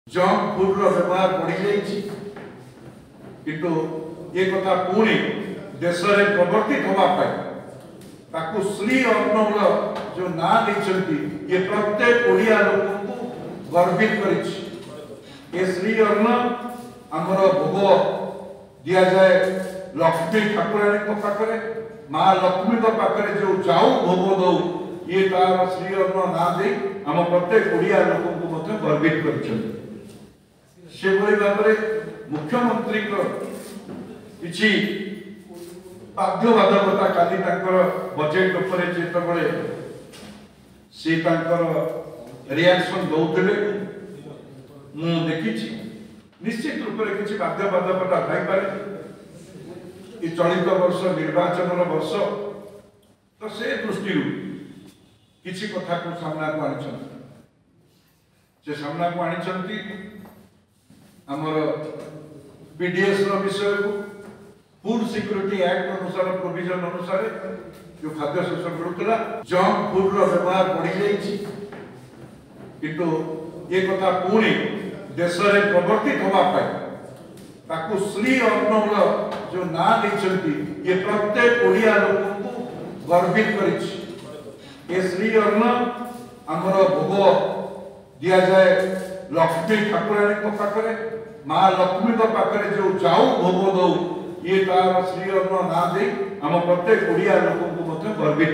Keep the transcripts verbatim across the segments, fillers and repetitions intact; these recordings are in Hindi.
जंक फूड व्यवहार बढ़ी जाइए किंतु ये कथा पुणी देश में प्रवर्तित होगापी श्री अन्न जो ना देते ये प्रत्येक ओडिया लोक को गर्वित कर श्री अन्न आमर भोग दि जाए लक्ष्मी ठाकुराणी पाखे माँ लक्ष्मी पाखे जो जाऊ भोग दौ ये तार श्री अन्न ना दे आम प्रत्येक ओडिया लोक को गर्वित कर भाव मुख्यमंत्री किसी बाध्यबाधकता काली बजेट उपरे जितेबाला सी रिएक्शन दौले मु देखी निश्चित रूप से किसी बाध्यबाधकता थाईपे चलित वर्ष निर्वाचन वर्ष तो से दृष्टि किसी कथा को सामना को आनी से सामना को आनी आमर पीडीएस विषय को फूड सिक्योरिटी एक्ट अनुसार प्रोविजन अनुसार जो खाद्य शोषण मिलूला जंक फूड व्यवहार बढ़ी जाइए किंतु ये कथा पुणी देश में प्रवर्तित होगापी श्री अन्न जो ना देते ये प्रत्येक ओडिया लोक को गर्वित कर श्री अन्न आमर भोग दि जाए लक्ष्मी ठाकुराणी पाखे माँ लक्ष्मी पाखे जो जाऊ भोग दौ ये तार श्री अन्न ना दे आम प्रत्येक ओडिया लोक को गर्वित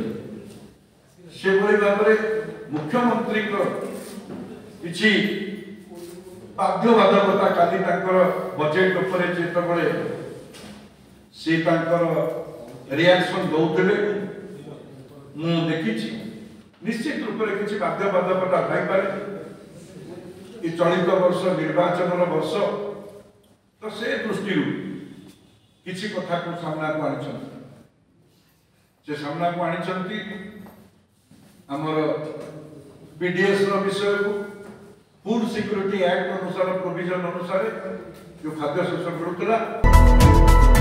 कर भाव मुख्यमंत्री किसी बाध्यबाधकता काली बजेट उपरे जितेबाला सी रिएक्शन दौले मु देखी निश्चित रूप से किसी बाध्यबाधकता थाईपे चलित वर्ष निर्वाचन वर्ष तो से दृष्टि किसी कथा को सामना को आनी से सामना को आनी आमर पीडीएस विषय को फूड सिक्योरिटी एक्ट अनुसार प्रोविजन अनुसार जो खाद्य शोषण मिलूला।